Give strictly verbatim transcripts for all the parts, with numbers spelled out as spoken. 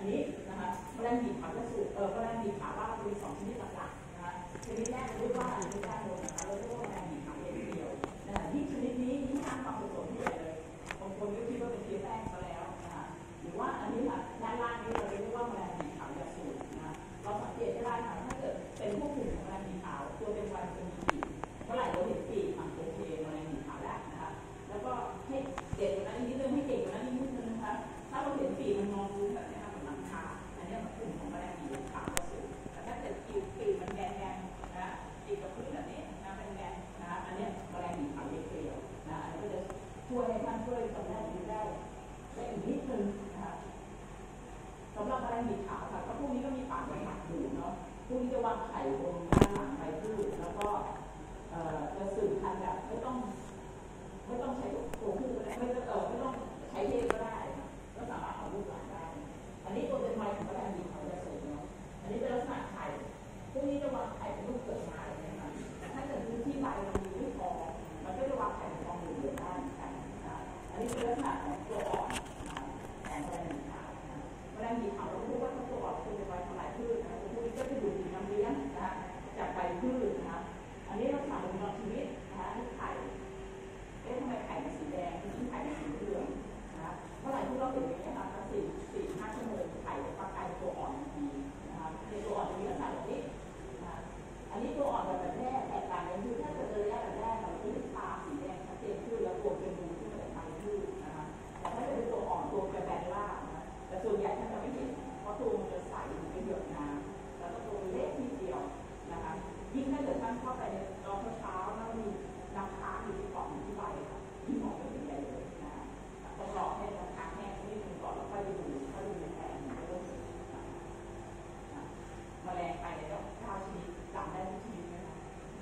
นนี้นะคะแมลงบีบขาวจะสูตรเออแมลงบีบขาวว่าจะมีสองชนิดหลักๆนะคะชนิดแรกเรียกว่าชนิดแรกเลยนะคะเราเรียกว่าแมลงบีบขาวเดียวนะคะที่ชนิดนี้ยิ่งสร้างความสับสนที่ใหญ่เลยบางคนก็คิดว่าเป็นชนิดแรกซะแล้วนะคะหรือว่าอันนี้ค่ะด้านล่างนี้เราเรียกว่าแมลงบีบขาวจะสูตรนะเราสังเกตได้ค่ะถ้าเกิดเป็นพวกกลุ่มของแมลงบีบขาวตัวเป็นวันจะมีปีกเมื่อไหร่เราเห็นปีกมันโอเคแมลงบีบขาวแล้วนะคะแล้วก็ให้เด็กกว่านั้นนิดนึงให้เก่งกว่านั้นนิดนึงนะคะถ้าเราเห็นปีกมันงอฟูแบบนี้เหมือนหลังคาอันนี้มันกลุ่มของแมลงบีบขาวจะสูตรแต่ถ้าเกิดปีกปีกมันแดงๆนะปีกกับพื้นแบบนี้นะเป็นแดงนะคะอันนี้แมลงบีบขาวเกลียวนะอันนี้ก็จะช่วยให้ท่านช่วยตำแหน่งนี้ได้ได้อีกนิดนึงนะคะสำหรับแมลงบีบขาวค่ะก็พวกนี้ก็มีปากเป็นหมักอยู่เนาะพวกนี้จะวางไข่บนด้านหลังใบพืชแล้วก็จะสืบพันธุ์แบบไม่ต้องไม่ต้องใช้ตัวผู้ก็ได้ไม่ต้องเออไม่ต้องใช้เองก็ได้ก็สามารถเอาลูกหลานได้อันนี้ตัวเป็นไม้ของแมลงบีบขาวจะสูงเนาะอันนี้เป็นลักษณะไข่พวกนี้จะวางไข่เป็นลูกเกิดมาอะไรอย่างเงี้ยค่ะแต่ถ้าเกิดพื้นที่ใบมันมีไม่พอมันก็จะวางไข่เป็นฟองเหลืองได้เหมือนกันนะอันนี้เป็นลักษณะของตัวอ่อนของแมลงบีบขาวแมลงบีบขาวเราพูดว่าตัวอ่อนคือเป็นใบทำลายพืชนะตัวพวกนี้ก็จะดูดน้ำเลี้ยงนะจากใบพืชนะอันนี้ลักษณะของชีวิตนะคะที่ไข่เอ๊ะทำไมไข่เป็นสีแดงที่ไข่เป็นสีเหลืองนะเมื่อไหร่ที่เราเห็นอย่างนี้นะคะสี่สี่ห้าชั่วโมงไข่จะฟักไข่ตัวอ่อนดีนะคะในตัวอ่อนจะมีลักษณะแบบนี้นะอันนี้ตัวอ่อนแบบแรกแตกต่างกันคือถ้าเกิดระยะแบบแรกเราจะเห็นตาสีแดงชัดเจนขึ้นแล้วตัวเป็นรูที่มาจากใบพืชนะคะแต่ถ้าเกิดเป็นตัวอ่อนตัวแบนล่านะแต่ส่วนใหญ่ท่านจะไม่เห็นเพราะตัวมันจะใสเป็นหยดน้ำแล้วก็ตัวเล็กนิดเดียวนะคะยิ่งถ้าเกิดท่านเข้าไปในตอนเช้าแล้วมีน้ำค้างอยู่ที่ปอดที่ใบยิ่งมองไม่เห็นใหญ่เลยนะต้องรอให้น้ำค้างแห้งนิดนึงก่อนแล้วค่อยดูค่อยดูแทนเริ่มแมลงไปแล้วเก้าชนิดจำได้ทุกชนิดไหมคะ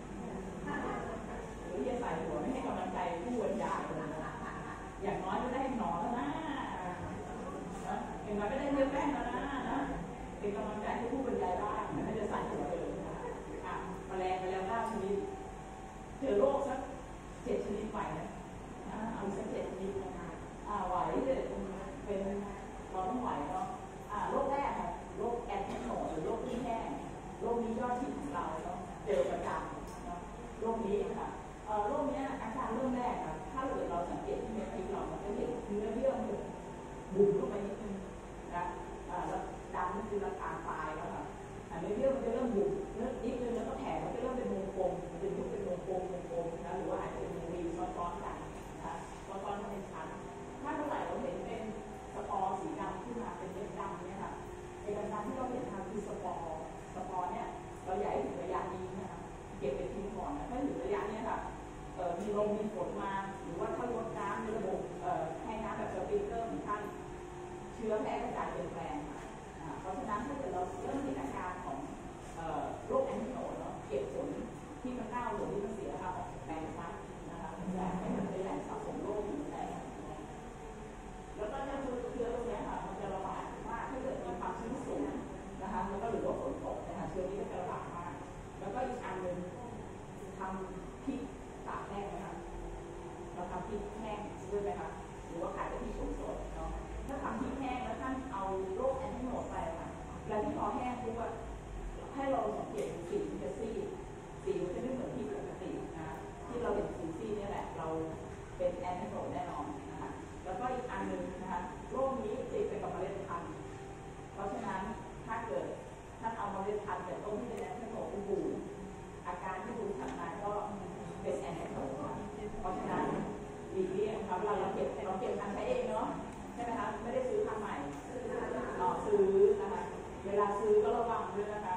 หรือจะใส่หัวไม่ให้กำลังใจผู้บรรยายอย่างน้อยก็ได้นอนแล้วนะอย่างน้อยก็ได้เนื้อแป้งแล้วนะนะเป็นกำลังใจให้ผู้บรรยายบ้างไม่จะใส่หัวเลยอ่ะแมลงไปแล้วเก้าชนิดเจอโรคสักเจ็ดชนิดไหวนะเอาสักเจ็ดชนิดนะคะอ่าไหวเลยเป็นเราต้องไหวเนาะอ่าโรคแรกค่ะโรคแอนแทนโนหรือโรคที่แห้งโรคนี้ยอดฮิตของเราเนาะเจอประจำเนาะโรคนี้ค่ะเอ่อโรคนี้อาการเริ่มแรกค่ะถ้าเกิดเราสังเกตที่เม็ดพริกเรามันจะเห็นเนื้อเยื่อมันบุ๋มลงไปนิดนึงนะอ่าแล้วดำนี่คือราคาตายแล้วค่ะอันเนื้อเยื่อมันจะเริ่มบุ๋มนิดนึงแล้วก็แผลมันจะเริ่มเป็นวงกลมเป็นยุบเป็นวงกลมวงกลมนะหรือว่าอาจจะเป็นวงรีซ้อนๆกันนะซ้อนๆกันเป็นชั้นถ้าเมื่อไหร่เราเห็นเป็นสปอร์สีดำขึ้นมาเป็นเม็ดดำเนี่ยค่ะไอ้ดำๆที่เราเห็นทางคือสปอร์สปอร์เนี่ยเราใหญ่ถึงระยะนี้นะคะเก็บไปทิ้งก่อนนะถ้าถึงระยะนี้ค่ะเอ่อมีลมมีฝนมาหรือว่าถ้าลดน้ำในระบบเอ่อให้น้ำแบบสปริงเกอร์ของท่านเชื้อแพร่กระจายเปลี่ยนแปลงค่ะเพราะฉะนั้นถ้าเกิดเราเริ่มเห็นอาการของโรคแอนติโนเนาะเก็บผลที่มันเน่าหรือที่มันเสียค่ะออกแปลงซักนะคะแต่ให้มันเป็นแหล่งสะสมโรคอยู่แต่แล้วก็เจ้าตัวเชื้อตรงนี้ค่ะมันจะระบาดมากถ้าเกิดมีความชื้นสูงนะคะแล้วก็หรือว่าฝนตกนะคะเชื้อนี้ก็จะระบาดมากแล้วก็อีกอันหนึ่งทำพริกตากแห้งนะคะเราทำพริกแห้งด้วยไหมคะหรือว่าขายไปที่สวนสดเนาะถ้าทำพริกแห้งแล้วท่านเอาโรคแอนติโนไปค่ะแล้วที่พอแห้งปุ๊บอะให้เราสังเกตสีมันจะซีดสีมันจะไม่เหมือนที่ปกตินะที่เราเห็นสีซีดนี่แหละเราเป็นแอนติโนแน่นอนนะคะแล้วก็อีกอันหนึ่งนะคะโรคนี้ติดไปกับเมล็ดพันธุ์เพราะฉะนั้นถ้าเกิดท่านเอาเมล็ดพันธุ์จากต้นที่เป็นแอนติโนไปบูอาการที่บูถัดมาก็เป็นแอนติโนเพราะฉะนั้นหลีกเลี่ยงครับเราเราเก็บเราเก็บพันธุ์ใช้เองเนาะใช่ไหมคะไม่ได้ซื้อพันธุ์ใหม่อ๋อซื้อนะคะเวลาซื้อก็ระวังด้วยนะคะ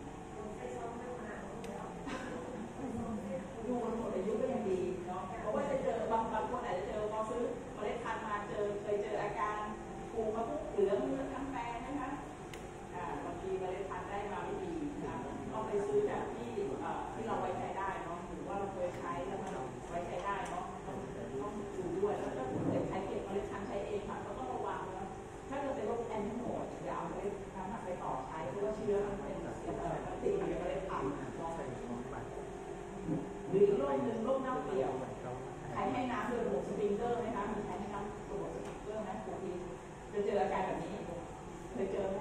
ดูมันหมดอายุก็ยังดีเนาะเพราะว่าจะเจอบางบางคนอาจจะเจอพอซื้อเมล็ดพันธุ์มาเจอเคยเจออาการปูกระพุ้งเหลืองเนื้อทั้งแปลงนะคะอ่าบางทีเมล็ดพันธุ์ได้มาไม่ดีนะต้องไปซื้อจากที่ที่เราไว้ใช้ได้เนาะหรือว่าเราเคยใช้แล้วมันไว้ใช้ได้เนาะต้องต้องดูด้วยแล้วก็เด็กใช้เก็บเมล็ดพันธุ์ใช้เองค่ะก็ต้องระวังนะถ้าเกิดเป็นโรคแอนติโนอย่าเอาเมล็ดพันธุ์ไปต่อใช้เพราะว่าเชื้อมันเป็นเอ่อมันติดอยู่ในเมล็ดพันธุ์ลองไปหรืออีกโรคหนึ่งโรคเน่าเปื่อยใช้ให้น้ำโดยระบบสปริงเกอร์ไหมคะมีใช้ให้น้ำระบบสปริงเกอร์ไหมปกติจะเจออาการแบบนี้เคยเจอไหม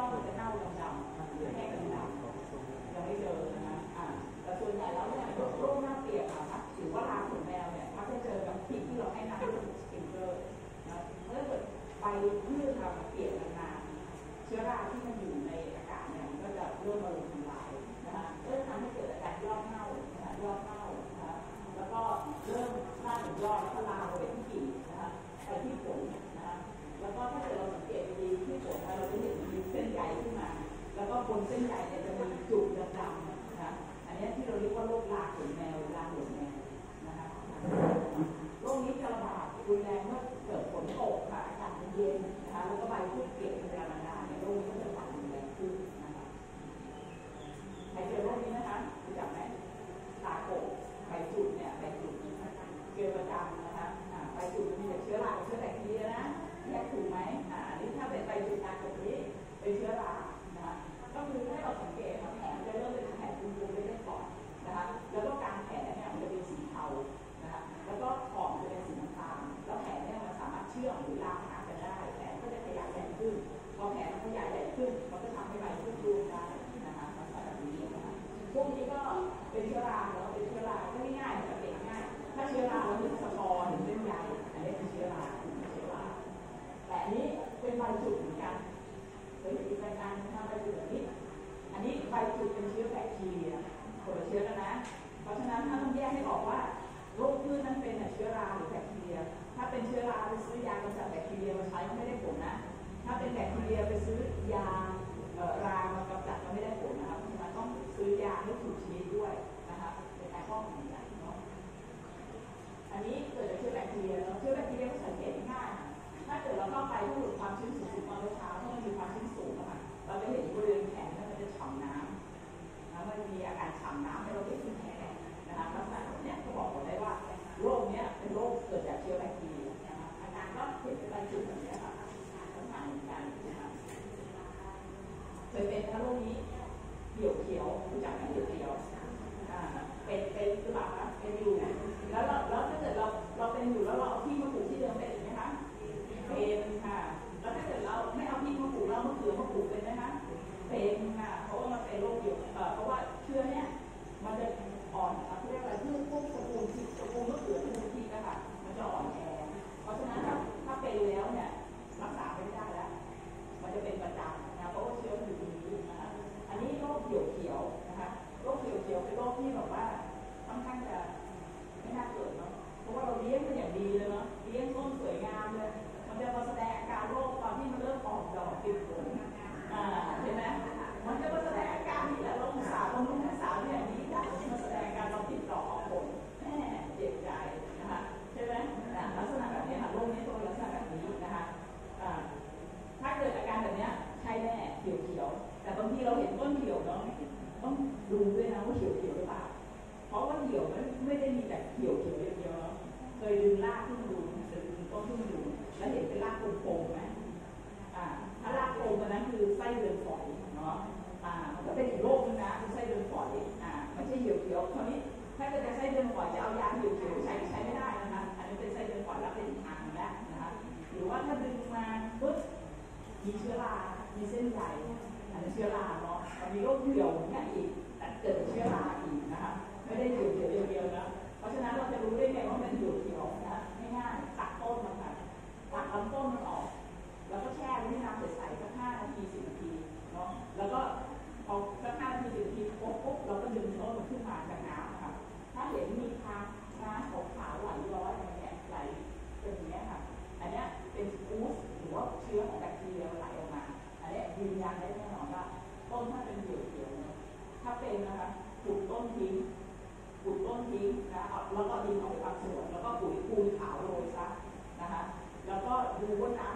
ว่ามันจะเน่าดำๆหรือแห้งดำๆยังไม่เจอนะคะอ่าแต่ส่วนใหญ่แล้วเนี่ยโรคหน้าเปียกค่ะหรือว่าราขนแมวเนี่ยมักจะเจอกับพริกที่เราให้น้ำด้วยสปริงเกอร์นะเมื่อเกิดไปพืชเราเปียกนานๆเชื้อราที่มันอยู่ในอากาศเนี่ยมันก็จะเริ่มมาลงทำลายนะคะเริ่มทำให้เกิดอาการยอดเน่านะคะยอดเน่านะคะแล้วก็เริ่มหน้าถึงยอดแล้วก็ลามไปที่กิ่งนะคะไปที่ผลนะคะแล้วก็ถ้าเกิดเราสังเกตดีที่ผลเราจะเห็นมีเส้นใยขึ้นมาแล้วก็บนเส้นใยเนี่ยจะมีจุดดำๆนะคะอันนี้ที่เราเรียกว่าโรคราขนแมวราขนแมวนะคะโรคนี้จะระบาดรุนแรงเมื่อเกิดฝนตกค่ะอากาศเย็นนะคะแล้วก็ใบพืชเปียกเป็นธรรมดาเนี่ยโรคนี้ก็จะระบาดรุนแรงขึ้นนะคะใครเจอโรคนี้นะคะรู้จักไหมตาโกใบจุดเนี่ยใบจุดเจอประจำนะคะใบจุดมีแต่เชื้อราเชื้อแบคทีเรียนะแยกถูกไหมอ่านี่ถ้าเป็นใบจุดตาโกนี้เป็นเชื้อรานะคะก็คือให้เราสังเกตว่าแผลจะเริ่มเป็นแผลปูๆเล็กๆก่อนนะคะแล้วก็การแผลเนี่ยมันจะเป็นสีเทานะคะแล้วก็ขอบจะเป็นสีน้ำตาลแล้วแผลเนี่ยมันสามารถเชื่อมหรือลามหากันได้แผลก็จะขยายใหญ่ขึ้นพอแผลมันขยายใหญ่ขึ้นมันก็ทำให้ใบพืชร่วงได้นะคะลักษณะแบบนี้นะคะพวกนี้ก็เป็นเชื้อราแล้วเป็นเชื้อราก็ง่ายๆสังเกตง่ายถ้าเชื้อราแล้วเป็นสปอร์หรือเส้นใยอันนี้เป็นเชื้อราเชื้อราแต่อันนี้เป็นใบจุดเหมือนกันเคยเห็นอีกรายการทำใบจุดแบบนี้อันนี้ใบจุดเป็นเชื้อแบคทีเรียคนละเชื้อกันนะเพราะฉะนั้นถ้าต้องแยกให้ออกว่าโรคพืชนั้นเป็นเชื้อราหรือแบคทีเรียถ้าเป็นเชื้อราไปซื้อยากำจัดแบคทีเรียมาใช้ก็ไม่ได้ผลนะถ้าเป็นแบคทีเรียไปซื้อยารา มากำจัดก็ไม่ได้ผลนะคะเพราะฉะนั้นต้องซื้อยาให้ถูกชนิดด้วยนะคะในการป้องกันอย่างเนาะอันนี้เกิดจากเชื้อแบคทีเรียเนาะเชื้อแบคทีเรียก็สังเกตง่ายถ้าเกิดเราเข้าไปที่ดูดความชื้นสูงๆตอนเช้าเพราะมันมีความชื้นสูงนะคะเราจะเห็นบริเวณแขนมันจะฉ่ำน้ำนะมันมีอาการฉ่ำน้ำให้เราเห็นที่แขนนะคะลักษณะแบบนี้ก็บอกได้ว่าโรคนี้เป็นโรคเกิดจากเชื้อแบคทีเรียนะคะอาการก็เห็นเป็นใบจุดแบบนี้ค่ะลักษณะเหมือนกันนะคะเคยเป็นโรคนี้เขียวเขียวรู้จักไหมเขียวเขียวอ่าเป็นเป็นหรือเปล่าคะเป็นอยู่แล้วเราแล้วถ้าเกิดเราเราเป็นอยู่แล้วเราเอาที่มาปลูกที่เดิมเป็นไหมคะเป็นค่ะแล้วถ้าเกิดเราไม่เอาที่มาปลูกเรามะเขือมาปลูกเป็นไหมคะเป็นค่ะเพราะว่ามันเป็นโรคเกี่ยวเอ่อเพราะว่าเชื้อเนี่ยมันจะอ่อนเขาเรียกอะไรที่พวกตระกูลที่ตระกูลมะเขือที่เป็นที่นะคะมันจะอ่อนแอเพราะฉะนั้นถ้าถ้าเป็นแล้วเนี่ยรักษาไม่ได้แล้วมันจะเป็นประจำนะเพราะว่าเชื้อมันอยู่ตรงนี้นะคะอันนี้โรคเขียวเขียวนะคะโรคเขียวเขียวเป็นโรคที่แบบว่าค่อนข้างจะไม่น่าเกิดเนาะเพราะว่าเราเลี้ยงมันอย่างดีเลยเนาะเลี้ยงต้นสวยงามเลยมันจะมาแสดงอาการโรคตอนที่มันเริ่มออกดอกติดผลอ่าเห็นไหมมันจะมาแสดงอาการนี้แหละเราอุตส่าห์บำรุงรักษาอย่างนี้ได้มาแสดงอาการเราติดดอกออกผลแม่เจ็บใจนะคะใช่ไหมลักษณะแบบนี้ค่ะโรคนี้ตัวลักษณะแบบนี้นะคะอ่าถ้าเกิดอาการแบบนี้ใช่แน่เขียวเขียวแต่บางทีเราเห็นต้นเขียวเนาะต้องดูด้วยนะว่าเขียวเขียวหรือเปล่าเพราะว่าเขียวไม่ไม่ได้มีแต่เขียวเขียวอย่างเดียวเนาะเคยดึงรากขึ้นมาดูดึงต้นขึ้นมาดูแล้วเห็นเป็นรากโป่งๆไหมอ่าถ้ารากโป่งตัวนั้นคือไส้เดือนฝอยเนาะอ่ามันก็เป็นอีกโรคนึงนะคือไส้เดือนฝอยอ่าไม่ใช่เขียวเขียวคราวนี้ถ้าเกิดจะไส้เดือนฝอยจะเอายาเขียวเขียวใช้ใช้ไม่ได้นะคะอันนี้เป็นไส้เดือนฝอยแล้วเป็นอีกทางแล้วนะคะหรือว่าถ้าดึงมาปุ๊บมีเชื้อรา มีเส้นใยอันนี้เชื้อราเนาะมันมีโรคเหี่ยวเนี่ยอีกแต่เกิดเชื้อราอีกนะคะไม่ได้เหี่ยวเหี่ยวเดียวๆนะเพราะฉะนั้นเราจะรู้ได้ไงว่ามันเหี่ยวเหี่ยวนะง่ายๆตัดต้นมันค่ะตัดลำต้นมันออกแล้วก็แช่ไว้ในน้ำใสๆสักห้านาทีสิบนาทีเนาะแล้วก็พอสักห้านาทีสิบนาทีปุ๊บปุ๊บเราก็ดึงต้นมันขึ้นมาจากน้ำค่ะถ้าเห็นมีทางน้ำขาวๆไหลย้อยอะไรเนี่ยไหลเป็นอย่างนี้ค่ะอันนี้เป็นอูสหรือว่าเชื้อของแบคทีเรียไหลออกมาอันนี้ยืนยันได้แน่นอนว่าต้นถ้าเป็นเหี่ยวๆถ้าเป็นนะคะปลูกต้นทิ้งปลูกต้นทิ้งนะแล้วก็ดินออกไปบางส่วนแล้วก็ปุ๋ยปูนขาวโรยซะนะคะแล้วก็ดูว่าน้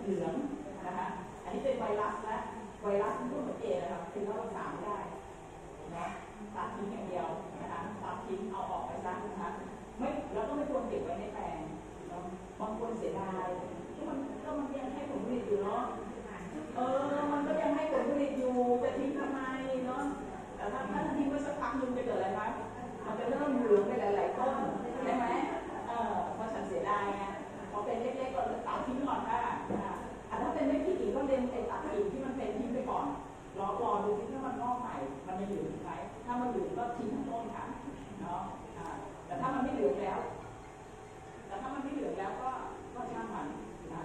เหลืองนะคะอันนี้เป็นไวรัสและไวรัสที่พูดเหมือนเอนะครับคือเรารักษาไม่ได้นะตัดทิ้งอย่างเดียวนะคะตัดทิ้งเอาออกไปซะนะคะไม่เราก็ไม่ควรเก็บไว้ในแปลงบางคนเสียดายก็มันก็มันยังให้ผลผลิตอยู่เนาะเออมันก็ยังให้ผลผลิตอยู่จะทิ้งทำไมเนาะแต่ถ้าถ้าทิ้งไว้สักพักนึงจะเกิดอะไรคะมันจะเริ่มเหลืองไปหลายๆต้นใช่ไหมเออเพราะฉันเสียดายไงพอเป็นเล็กๆก็ตัดทิ้งก่อนค่ะอ่ะถ้าเป็นไม่ผิดอีกก็เล็มไอ้ตัดอีกที่มันเป็นทิ้งไปก่อนรอรอดูที่ถ้ามันงอกใหม่มันจะเหลืองไหมถ้ามันเหลืองก็ทิ้งทั้งต้นค่ะเนาะแต่ถ้ามันไม่เหลืองแล้วแต่ถ้ามันไม่เหลืองแล้วก็ก็ช่างมันนะ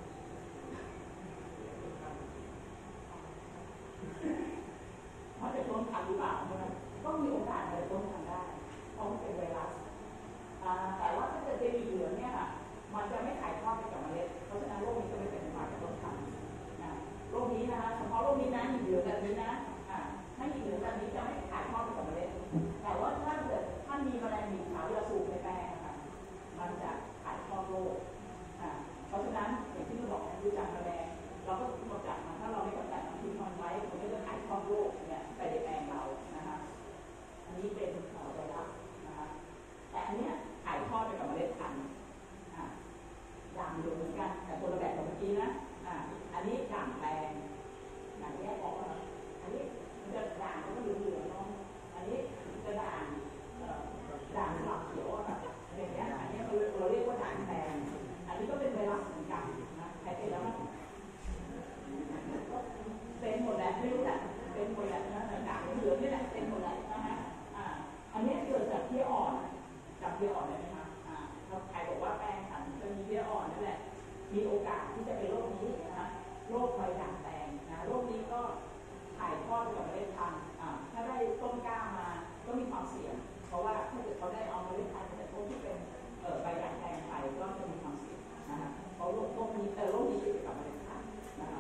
เพราะจะต้นพันธุ์หรือเปล่าเนี่ยก็มีโอกาสจะต้นพันธุ์ได้เพราะมันเป็นไวรัสแต่ว่าถ้าเกิดเป็นเหลืองเนี่ยค่ะมันจะไม่ถ่ายทอดไปกับเมล็ดเพราะฉะนั้นโรคนี้จะไม่เป็นอันตรายกับต้นพันธุ์นะโรคนี้นะคะเฉพาะโรคนี้นะเหลืองแบบนี้นะถ้าเหลืองแบบนี้จะไม่ถ่ายทอดไปกับเมล็ดแต่ว่าถ้าเกิดถ้ามีแมลงบินขาวเรือสูบในแปลงค่ะมันจะถ่ายทอดโรคเพราะฉะนั้นอย่างที่เราบอกดูจากแมลงเราก็กำจัดมันถ้าเราไม่กำจัดมันทิ้งมันไว้มันก็จะถ่ายทอดโรคเนี่ยไปในแปลงเรานะคะอันนี้เป็นไวรัสนะคะแต่อันเนี้ยถ่ายทอดไปกับเมล็ดพันธุ์ด่างเหลืองเหมือนกันแต่คนละแบบกับเมื่อกี้นะอันนี้ด่างแปลงด่างแยกออกแล้วอันนี้มันจะด่างแล้วก็เหลืองเหลืองเนาะอันนี้จะด่างด่างหลับเขียวอะอย่างเงี้ยอันนี้เราเรียกว่าด่างแปลงอันนี้ก็เป็นไวรัสเหมือนกันนะใครเป็นแล้วเป็นหมดแหละไม่รู้แหละเป็นหมดแหละนะด่างเหลืองนี่แหละเป็นหมดแหละนะฮะอันนี้เกิดจากเพี้ยอ่อนจากเพี้ยอ่อนได้ไหมคะถ้าใครบอกว่าแป้งฉันจะมีเพี้ยอ่อนนั่นแหละมีโอกาสที่จะเป็นโรคนี้นะคะโรคใบด่างแดงนะโรคนี้ก็ถ่ายทอดกับเมล็ดพันธุ์ถ้าได้ต้นกล้ามาก็มีความเสี่ยงเพราะว่าถ้าเกิดเขาได้เอาเมล็ดพันธุ์จากต้นที่เป็นใบด่างแดงไปก็จะมีความเสี่ยงนะคะเพราะโรคโรคนี้แต่โรคนี้เกี่ยวกับเมล็ดพันธุ์นะคะ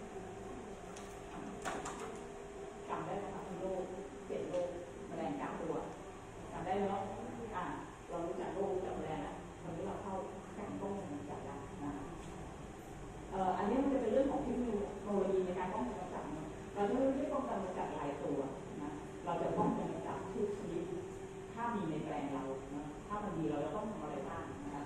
จำได้ไหมคะโรคเจ็ดโรคแมลงเก้าตัวจำได้ไหมว่าอ่าเรารู้จักโรคจากแมลงแล้ววันนี้เราเข้าการป้องกันจับได้นะเอ่ออันนี้มันจะเป็นเรื่องของเทคโนโลยีในการป้องกันกำจัดเราจะไม่ได้ป้องกันกำจัดหลายตัวนะเราจะป้องกันกำจัดทุกชนิดถ้ามีในแปลงเรานะถ้ามันมีเราจะต้องทำอะไรบ้างนะคะ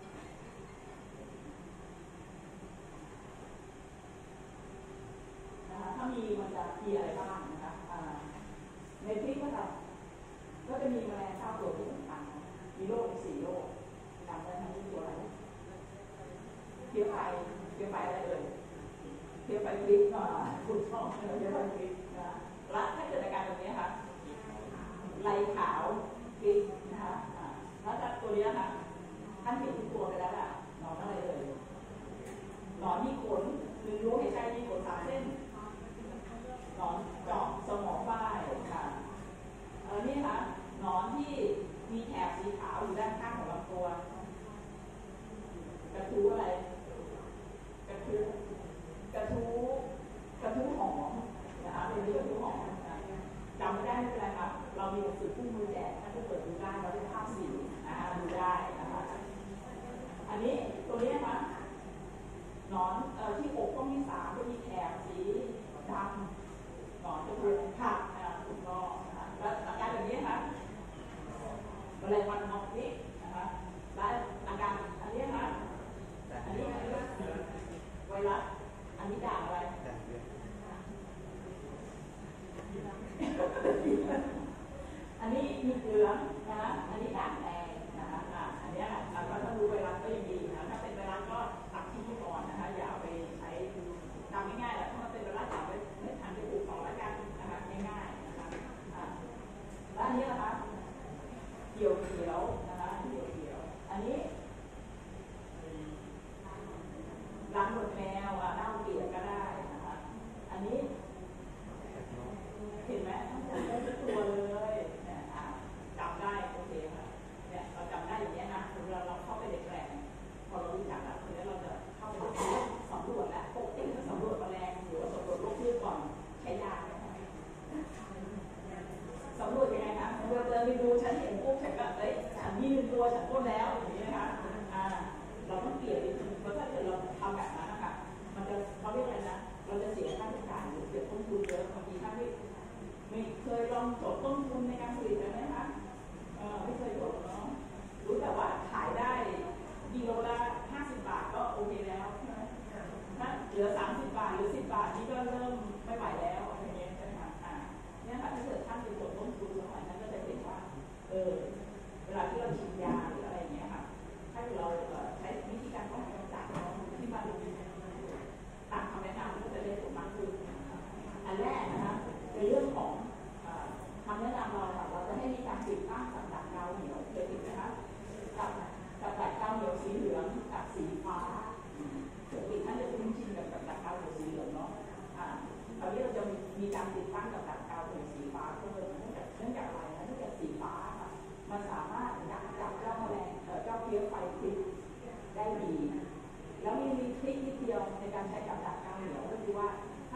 นะคะถ้ามีมันจะมีอะไรบ้างนะคะในพริกก็จะก็จะมีแมลงเก้าตัวที่สำคัญมีโรคสี่โรคจำได้ทั้งที่ตัวอะไรเพี้ยไฟเพี้ยไฟอะไรเลยเพี้ยไฟพริกก็คุณชอบเพี้ยไฟพริกนะและถ้าเกิดอาการแบบนี้ค่ะไรขาวพริกนะคะแล้วจากตัวนี้ค่ะท่านเห็นทุกตัวไปแล้วล่ะนอนอะไรเลยนอนมีขนหรือรู้ให้ใจมีขนสามเส้นนอนเจาะสมองฝ้ายค่ะเออนี่ค่ะนอนที่มีแถบสีขาวอยู่ด้านข้างของลำตัวกระทู้อะไรกระทู้กระทู้กระทู้หอมนะคะเป็นกระทู้หอมจำไม่ได้ไม่เป็นไรครับเรามีหนังสือคู่มือแจกถ้าเปิดดูได้เราได้ภาพสีนะคะดูได้นะคะอันนี้ตัวนี้นะคะนอนเอ่อที่อกก็มีสามก็มีแถบสีดำนอนจะเป็นผักถูกต้องนะคะแล้วอาการแบบนี้นะคะแมลงวันนกนี้นะคะและอาการอันนี้นะคะอันนี้ไวรัสอันนี้ด่างอะไรอันนี้มีเหลืองนะคะอันนี้ด่างแดงนะคะอันนี้เราก็ต้องรู้ไวรัสก็ยังดีนะถ้าเป็นไวรัสก็ตัดทิ้งไปก่อนนะคะอย่าเอาไปใช้ทำง่ายๆแหละถ้ามันเป็นไวรัสอย่าไปไม่ทันไปปลูกต่อแล้วกันนะคะง่ายๆนะคะและอันนี้นะคะเขียวเขียว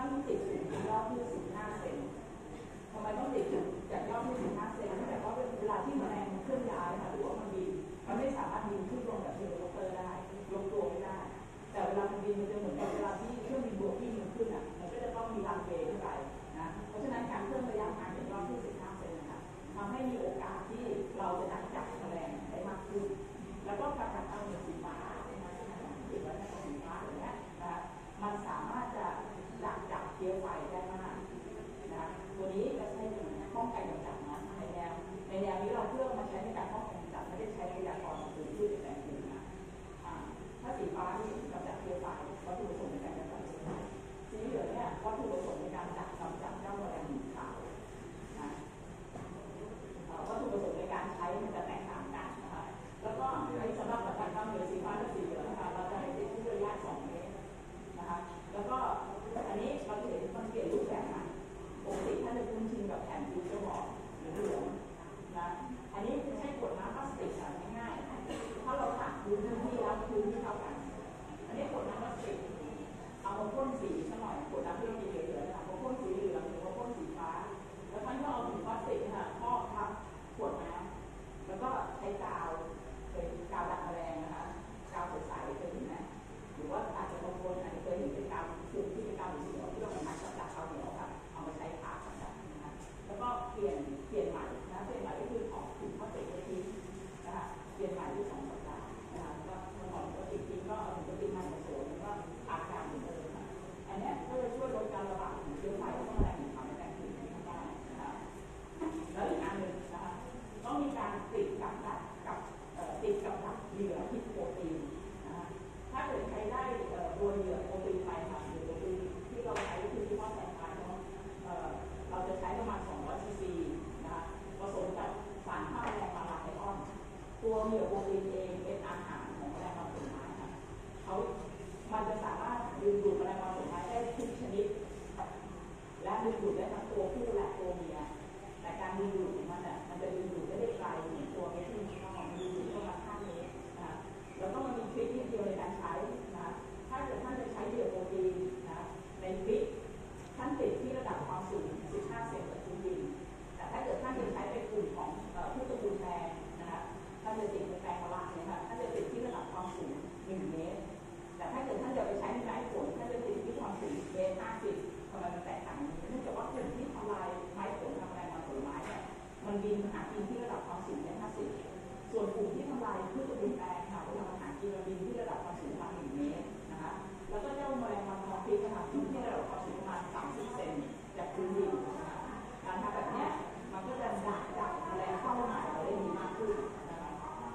านต้องติดสูงจากยอดที่สิบห้าเซนทำไมต้องติดจากยอดที่สิบห้าเซนเนื่องจากว่าเวลาที่แมลงมันเคลื่อนย้ายค่ะหรือว่ามันบินมันไม่สามารถบินขึ้นลงแบบเฮลิคอปเตอร์ได้ยกตัวไม่ได้แต่เวลามันบินมันจะเหมือนกับเวลาที่เครื่องบินบวกที่มันขึ้นอ่ะมันก็จะต้องมีรันเวย์ขึ้นไปนะเพราะฉะนั้นการเพิ่มระยะทางจากยอดที่สิบห้าเซนนะคะทำให้มีโอกาสที่เราจะดักจับแมลงได้มากขึ้นแล้วก็การจับเอาเหนือสีฟ้าติดไว้ในสีฟ้าอย่างเงี้ยนะมันสามารถจะดักจับเชื้อไฟได้มากนะตัวนี้จะใช้ป้องกันกำจัดนะในแนวในแนวนี้เราเพื่อมาใช้ในการป้องกันกำจัดไม่ได้ใช้ในการก่อการพืชในแปลงอื่นนะถ้าสีฟ้านี่กำจัดเชื้อไฟวัตถุประสงค์ในการกำจัดเชื้อไฟสีเหลืองเนี่ยวัตถุประสงค์ในการดักกำจัดเจ้าแมลงขาวนะวัตถุประสงค์ในการใช้มันจะแตกต่างกันนะคะแล้วก็ในสำหรับกำจัดเจ้าเหลืองสีฟ้าและสีเหลืองนะคะเราจะให้ติดที่ระยะสองเมตรนะคะแล้วก็อันนี้เราจะเห็นมันเปลี่ยนรูปแบบใหม่ปกติถ้าจะคุ้นชินกับแผ่นฟิวเจอร์บอร์ดหรือเหลืองนะอันนี้ใช้ขวดน้ำพลาสติกง่ายๆถ้าเราตักพื้นที่แล้วพื้นที่เท่ากันอันนี้ขวดน้ำพลาสติกเอามาพ่นสีสักหน่อยขวดน้ำที่เรากินเหลืองๆเอามาพ่นสีเหลืองหรือว่าพ่นสีฟ้าแล้วท่านก็เอาถุงพลาสติกค่ะครอบทับขวดน้ำแล้วก็ใช้กาวเป็นกาวดักแมลงนะคะกาวใสๆเคยเห็นไหมหรือว่าอาจจะบางคนอาจจะเคยเห็นเป็นกาวสูงที่เป็นกาวสีเหลืองที่เราทำจากจากกาวเหนียวค่ะเอามาใช้ทากันนะคะแล้วก็เปลี่ยนเปลี่ยนใหม่นะเปลี่ยนใหม่ก็คือของถุงพลาสติกทิ้งนะคะเปลี่ยนใหม่ที่สองสัปดาห์นะคะก็เมื่อก่อนปกติทิ้งก็เอาถุงพลาสติกใหม่มาสวมแล้วก็ทาการเหมือนเดิมค่ะอันนี้ก็จะช่วยลดการระบาดของเชื้อไฟแล้วก็แมลงขาวในแปลงผักได้นะคะแล้วอีกอันหนึ่งนะคะต้องมีการติดกับดักกับติดกับดักเหยื่อที่โปรตีนนะคะถ้าเกิดใครได้ตัวเหยื่อโปรตีนไปค่ะหรือโปรตีนที่เราใช้ก็คือที่ว่าแซนไพน์เนาะเราจะใช้ประมาณสองร้อยซีซีนะคะผสมกับสารฆ่าแมลงมาลาไทออนตัวเหยื่อโปรตีนเองเป็นอาหารของแมลงวันผลไม้ค่ะเขามันจะสามารถดึงดูดแมลงวันผลไม้ได้ทุกชนิดและดึงดูดได้ทั้งตัวผู้และตัวเมียแต่การดึงดูดของมันอ่ะมันจะดึงดูดได้ไกลเหมือนตัวเม็ดที่มีข้อมันดึงดูดประมาณห้าเมตรนะคะแล้วก็มันมีทริคนิดเดียวในการใช้นะถ้าเกิดท่านจะใช้เหยื่อโปรตีนนะในฟิตท่านติดที่ระดับความสูงสิบห้าเซนจากพื้นดินแต่ถ้าเกิดท่านจะใช้เป็นกลุ่มของผู้ตระกูลแพงนะคะท่านจะติดในแปลงมะละเนี่ยค่ะท่านจะติดที่ระดับความสูงหนึ่งเมตรแต่ถ้าเกิดท่านจะไปใช้ในไม้ผลท่านจะติดที่ความสูงเมตรห้าสิบทำไมมันแตกต่างนี้เนื่องจากว่ากลุ่มที่ทำลายไม้ผลทำลายผลไม้เนี่ยมันบินหากินที่ระดับความสูงเมตรห้าสิบส่วนกลุ่มที่ทำลายพืชตระกูลแปลงค่ะเวลามันหากินมันบินที่ระดับความสูงประมาณหนึ่งเมตรนะคะแล้วก็เจ้าแมลงวันทองพิษนะคะบินที่ระดับความสูงประมาณสามสิบเซนจากพื้นดินนะคะการทำแบบนี้มันก็จะดักจับแมลงเข้าหาเราได้ดีมากขึ้นนะคะ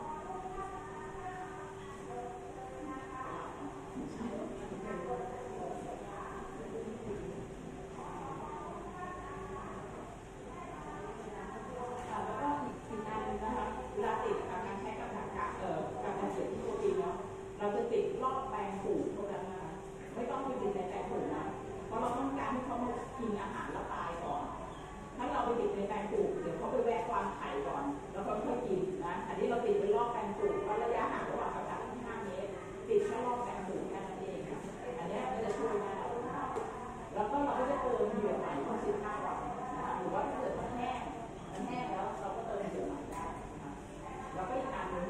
เราจะติดรอบแปลงปลูกเท่านั้นนะคะไม่ต้องไปติดในแปลงปลูกนะเพราะเราต้องการให้เขามากินอาหารแล้วตายก่อนถ้าเราไปติดในแปลงปลูกเดี๋ยวเขาไปแวะวางไข่ก่อนแล้วเขาค่อยกินนะอันนี้เราติดไว้รอบแปลงปลูกเพราะระยะห่างระหว่างกระถางที่ห้าเมตรติดแค่รอบแปลงปลูกแค่นั้นเองค่ะอันนี้ก็จะช่วยได้แล้วก็เราก็จะเติมเหยื่อใหม่ทุกสิบห้าวันนะคะหรือว่าถ้าเกิดมันแห้งมันแห้งแล้วเราก็เติมเหยื่อใหม่ได้นะคะแล้วก็อีกอันหนึ่ง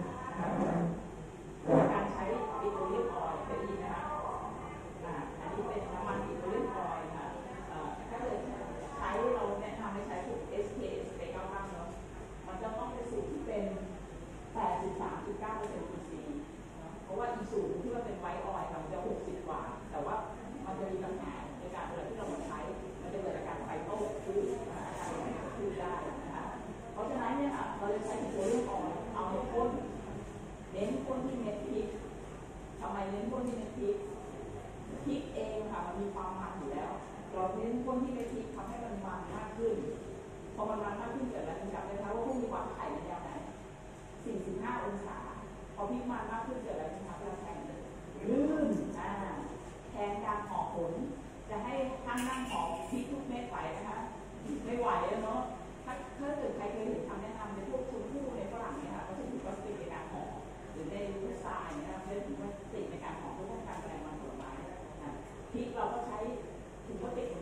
การใช้ปิโตรเลียมออยล์เคยได้ยินนะคะอันนี้เป็นน้ำมันปิโตรเลียมออยล์ค่ะถ้าเกิดใช้เราแนะนำให้ใช้พวก เอส เค เอส เก้าสิบเก้าเนาะมันจะต้องเป็นสูตรที่เป็น แปดสิบสามจุดเก้าเปอร์เซ็นต์ อี ซี เพราะว่าอีสูตรที่ว่าเป็นไวท์ออยล์มันจะหกสิบกว่าแต่ว่ามันจะมีปัญหาในการเวลาที่เรามาใช้มันจะเกิดอาการไฟโต้ขึ้นอาการไฟโต้ขึ้นได้นะคะเพราะฉะนั้นเนี่ยค่ะเราจะใช้ปิโตรเลียมออยล์เอาไปพ่นเน้นพ่นที่เม็ดพริกทำไมเน้นพ่นที่เม็ดพริกพริกเองค่ะมันมีความมันอยู่แล้วเราเน้นพ่นที่เม็ดพริกทำให้มันมันมากขึ้นพอมันมันมากขึ้นเกิดอะไรขึ้นจับได้ไหมว่าพวกมีความไข่ในแนวไหนสี่สิบห้าองศาพอพริกมันมากขึ้นเกิดอะไรขึ้นคะเวลาแทงลื่นอ่าแทนการห่อผลจะให้ท่านนั่งห่อพริกทุกเม็ดไหวนะคะไม่ไหวแล้วเนาะถ้าถ้าเกิดใครเคยเห็นคำแนะนำในพวกชมพู่ในฝรั่งเนี่ยค่ะเขาจะถือว่าเป็นในการห่อหรือในลูกทรายเนี่ยเราใช้ถุงพลาสติกในการห่อเพื่อป้องกันแมลงวันผลไม้พริกเราก็ใช้ถุงพลาสติกเหมือน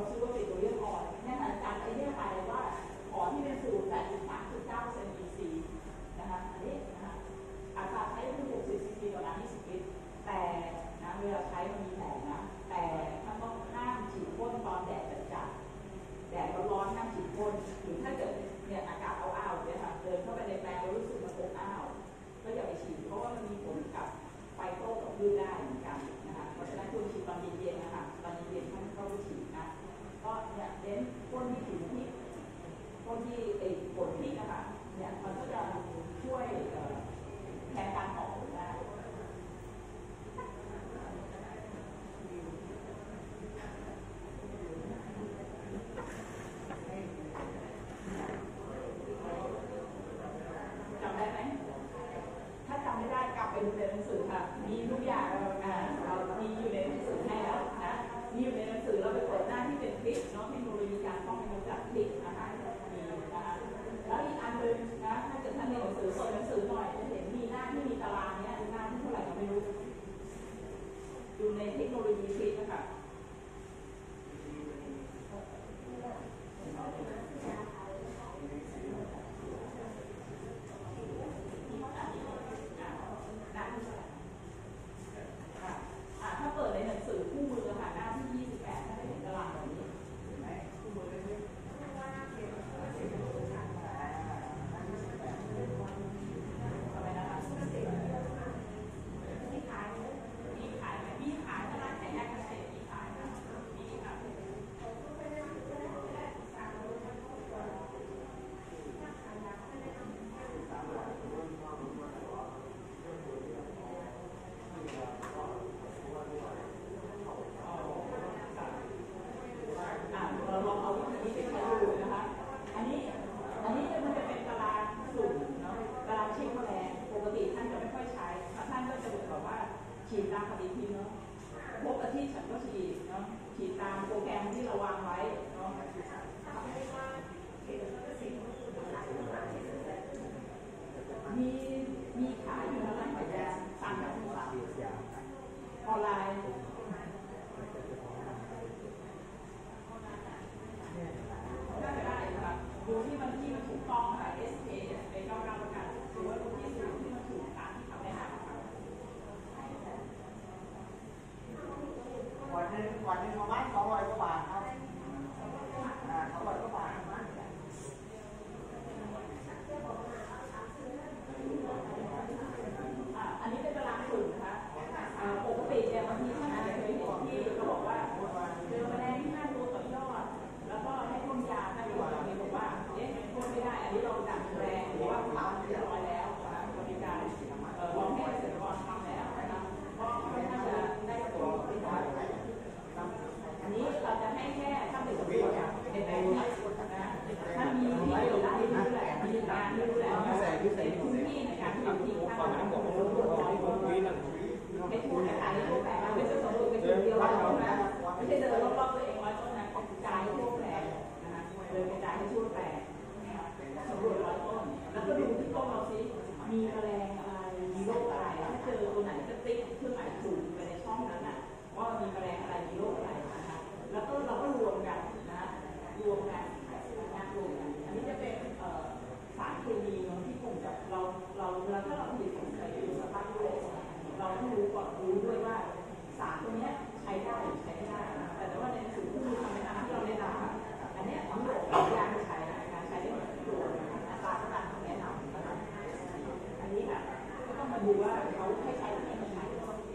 ชื่อว่าปิโตรเลียมออยล์เนี่ยค่ะจำไอ้เนี่ยไปว่าอ๋อที่เป็นสูตร แปดสิบสามจุดเก้าเปอร์เซ็นต์ อี ซี นะคะอันนี้นะคะอัตราใช้คือหกสิบซีซีต่อน้ำยี่สิบลิตรแต่นะเวลาใช้มันมีแผนนะแต่ถ้าต้องห้ามฉีดพ่นตอนแดดจัดๆแดดร้อนๆห้ามฉีดพ่นหรือถ้าเกิดเนี่ยอากาศอ้าวๆเนี่ยค่ะเดินเข้าไปในแปลงแล้วรู้สึกมันอบอ้าวก็อย่าไปฉีดเพราะว่ามันมีผลกับไฟโต้กับพืชได้เหมือนกันนะคะเพราะฉะนั้นควรฉีดตอนเย็นๆนะคะตอนเย็นๆท่านก็ไปฉีดนะก็เนี่ยเน้นพ่นที่ผิวที่พ่นที่ไอ้ผลที่นะคะเนี่ยมันก็จะช่วยแทนการออกนะจำได้ไหมถ้าจำไม่ได้กลับไปดูในหนังสือค่ะมีทุกอย่างอ่าเรามีอยู่ในหนังสือให้แล้วนะมีอยู่ในหนังสือเราไปเปิดหน้าที่เป็นคลิปเนาะเทคโนโลยีการป้องกันจากคลิปนะคะมีนะคะแล้วอีกอันนึงนะถ้าเกิดท่านเรียนหนังสือเปิดหนังสือหน่อยจะเห็นมีหน้าที่มีตารางเนี้ยหน้าที่เท่าไหร่ก็ไม่รู้อยู่ในเทคโนโลยีคลิปนะคะถ้าเปิดในหนังสือคู่มือค่ะหน้าที่ยี่สิบแปดถ้าได้เห็นตารางแบบนี้เห็นไหมคู่มือเลยทำไมนะคะมีขายมีขายไหมมีขายตลาดแข่งแยกเกษตรมีขายนะมีค่ะเราลองเอาวิธีนี้ไปใช้ดูนะคะอันนี้อันนี้มันจะเป็นตารางสุ่มเนาะตารางเช็คแมลงปกติท่านจะไม่ค่อยใช้ท่านก็จะแบบว่าฉีดตามปฏิทินเนาะพบอาทิตย์ฉันก็ฉีดเนาะฉีดตามโปรแกรมที่เราวางไว้เนาะมีมีขายอยู่นะร้านขายยาสั่งจากออนไลน์น่าจะได้ค่ะดูที่มันที่มันถูกต้องค่ะ เอส เค เป็นเก้าเก้าประกันหรือว่าดูที่สูตรที่มันถูกตามที่เขาได้หาค่ะวันนึงวันนึงประมาณสองร้อยกว่าบาทครับอ่าสองร้อยกว่าบาทอันนี้เป็นตารางสุ่มนะคะปกติเนี่ยบางทีท่านอาจจะเคยเห็นที่เขาบอกว่าเจอแมลงที่ห้าตัวต่อยอดแล้วก็ให้พ่นยาท่านบอกว่าบอกว่าเอ๊ะพ่นไม่ได้อันนี้เราดัดแปลงหรือว่าทำเรียบร้อยแล้วนะคะบริการลองให้เกษตรกรทำแล้วนะคะก็ค่อนข้างจะได้ผลเป็นได้อันนี้เราจะให้แค่ถ้าเป็นตัวเป็นแบบนี้นะถ้ามีที่อยู่ได้ดูแลมีงานดูแลเป็นพื้นที่ในการทำที่ข้างหลังของเราร้อยคนให้พูดในการที่พวกแปลงไม่ใช่สมมติเป็นคนเดียวร้อยต้นนะไม่ใช่เดินรอบๆตัวเองร้อยต้นนะกระจายทั่วแปลงนะคะเลยกระจายให้ทั่วแปลงสำรวจร้อยต้นแล้วก็ดูที่ต้นเราซิมีแมลงอะไรมีโรคอะไรถ้าเจอตัวไหนก็ติ๊กเครื่องหมายถูกไปในช่องนั้นน่ะว่ามีแมลงอะไรมีโรคอะไรนะคะแล้วก็เราก็รวมกันนะรวมกันงานรวมกันอันนี้จะเป็นสารเคมีที่กลุ่มกับเราเราเราถ้าเราผลิตของใช้อยู่สภาพด้วยเราต้องรู้ก่อนรู้ด้วยว่าสารตัวนี้ใช้ได้หรือใช้ไม่ได้นะแต่ว่าในหนังสือคู่มือคำแนะนำที่เราได้รับอันนี้ยุโรปอนุญาตให้ใช้การใช้ได้หมดทุกตัวอัตราก็ตามคำแนะนำนะคะอันนี้ค่ะก็ต้องมาดูว่าเขาให้ใช้หรือไม่ใช้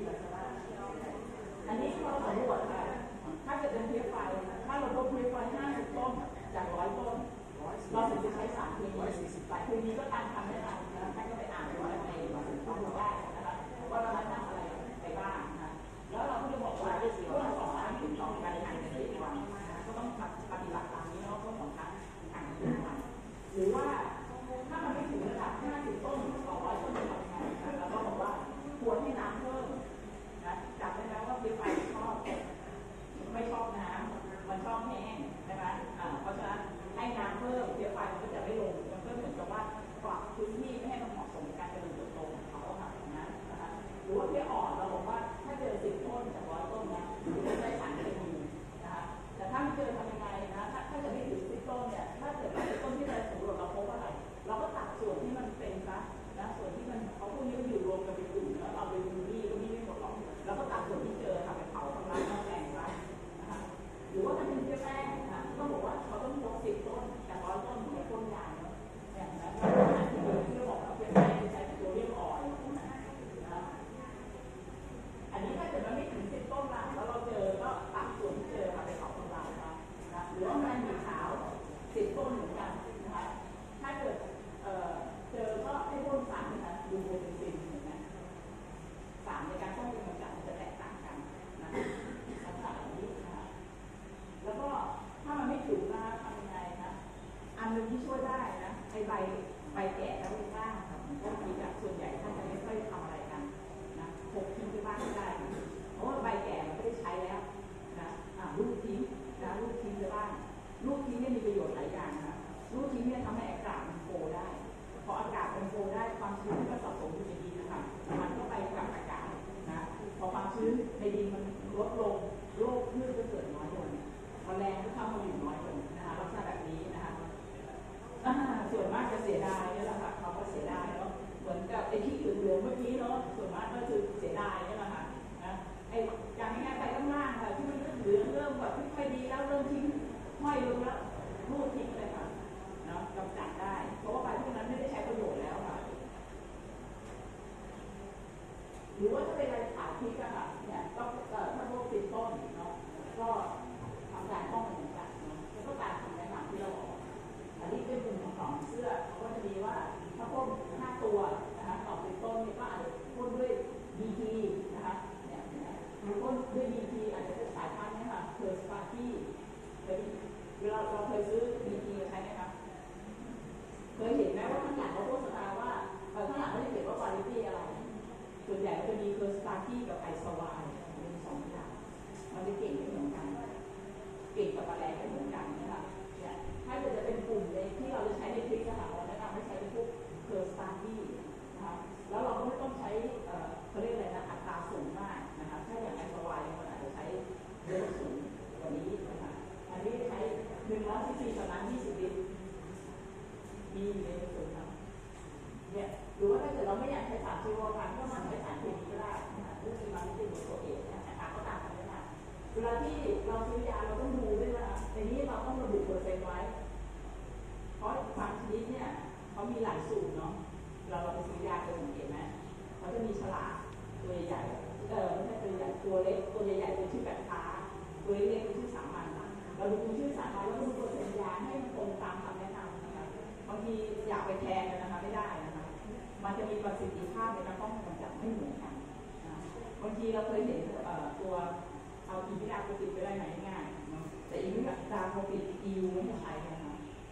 อันนี้เราสำรวจค่ะถ้าเกิดเป็นเพียไฟถ้าเราพบเพียไฟห้าสิบต้นจากร้อยต้นเราถึงจะใช้สารเคมีสารเคมีก็ตามคำแนะนำนะท่านก็ไปอ่านดูในข้อมูลได้นะคะว่าเราแนะนำอะไรไปบ้างนะแล้วเราก็จะบอกว่าเรื่องของการติดต่อการทางเกษตรกรก็ต้องปฏิบัติตามนี้เนาะเรื่องของการทางเกษตรกรหรือว่าถ้ามันไม่ถึงระดับห้าสิบต้นต่อร้อยต้นจะทำยังไงนะแล้วก็บอกว่าควรให้น้ำเพิ่มนะจำได้ไหมว่าเป็นไฟชอบไม่ชอบน้ำมันชอบแห้งนะคะเพราะฉะนั้นให้น้ำเพิ่มเดี๋ยวไฟมันก็จะไม่ลงมันก็เหมือนกับว่าปรับพื้นที่ไม่ให้มันเหมาะสมกับการเจริญเติบโตของเขาค่ะนะนะคะหรือว่าเพี้ยอ่อนเราบอกว่าถ้าเจอสิบต้นจากร้อยต้นนะจะได้สารเคมีนะคะแต่ถ้าใบแก่แล้วไม่บ้างครับต้นพริกอะส่วนใหญ่ท่านจะไม่ค่อยทำอะไรกันนะพกทิ้งที่บ้านไม่ได้เพราะว่าใบแก่มันไม่ได้ใช้แล้วนะลูกทิ้งนะลูกทิ้งที่บ้านลูกทิ้งเนี่ยมีประโยชน์หลายอย่างนะลูกทิ้งเนี่ยทำให้อากาศมันโฟได้พออากาศมันโฟได้ความชื้นที่มันสะสมอยู่ในดินนะคะมันก็ไปกับอากาศนะพอความชื้นในดินมันลดลงโรคพืชก็เกิดน้อยลงแมลงก็เข้ามาอยู่น้อยลงนะคะลักษณะแบบนี้นะคะส่วนมากจะเสียดายนี่แหละค่ะเขาก็เสียดายเนาะเหมือนกับไอ้ที่เหลืองๆเมื่อกี้เนาะส่วนมากก็คือเสียดายนี่แหละค่ะนะไอ้อย่างง่ายๆไปข้างล่างค่ะที่มันเหลืองเริ่มแบบไม่ค่อยดีแล้วเริ่มทิ้งห้อยลงแล้วรูดทิ้งเลยค่ะเนาะกำจัดได้เพราะว่าใบพวกนั้นไม่ได้ใช้ประโยชน์แล้วค่ะหรือว่าถ้าเป็นอะไรขาดพริกอะค่ะเนี่ยก็ถ้าพวกติดต้นเนาะก็ทำการป้องกันเหมือนกันเนาะแล้วก็การทำแนะนำที่เราบอกอันนี้เป็นกลุ่มของเสื้อเขาก็จะมีว่าถ้าพ่นห้าตัวนะคะต่อติดต้นนี่ก็อาจจะพ่นด้วย บี ที นะคะเนี่ยพ่นด้วย บี ที อาจจะเป็นสายพันธุ์นี้ค่ะเพอร์สปาร์ตี้เวลาเราเคยซื้อ บี ที ใช้ไหมคะเคยเห็นไหมว่าข้างหลังเขาโฆษณาว่าข้างหลังเขาจะเขียนว่าคุณภาพอะไรส่วนใหญ่ก็จะมีเพอร์สปาร์ตี้กับไอสวายเป็นสองอย่างมันจะเก่งไม่เหมือนกันเก่งกับแมลงไม่เหมือนกันนะคะเนี่ยถ้าเกิดจะเป็นกลุ่มในที่เราจะใช้ในพริกนะคะเราแนะนำให้ใช้เป็นพวกเพอร์สปาร์ตี้นะคะแล้วเราก็ไม่ต้องใช้เขาเรียกอะไรนะอัตราสูงมากนะคะถ้าอย่างไอสวายมันอาจจะใช้เยอะสูงกว่านี้นะคะอันนี้ใช้หนึ่งร้อยซีซีต่อน้ำยี่สิบลิตรมีในส่วนนั้นเนี่ยหรือว่าถ้าเกิดเราไม่อยากใช้สารชีวภาพก็มันใช้สารเคมีก็ได้นะคะหรือมีมันเป็นตัวเองนะคะก็ตามกันได้เวลาที่เราซื้อยาเราต้องดูด้วยว่าในนี้เราต้องระบุเปอร์เซ็นต์ไว้เพราะบางชนิดเนี่ยเขามีหลายสูตรเนาะเราเราไปซื้อยาจะสังเกตไหมเขาจะมีฉลากตัวใหญ่เออไม่ใช่ตัวใหญ่ตัวเล็กตัวใหญ่ๆเป็นชื่อแบบค้าตัวเล็กเป็นชื่อสามัญเราดูชื่อสามัญแล้วดูเปอร์เซ็นต์ยาให้มันตรงตามคำแนะนำนะคะบางทีอยากไปแทนกันนะคะไม่ได้นะคะมันจะมีประสิทธิภาพในการป้องกันกำจัดไม่เหมือนกันบางทีเราเคยเห็นตัวเอาอีพิดาโคปิดไปได้ไหมง่ายแต่อีพิดาโคปิดอียูไม่ใช้นะคะ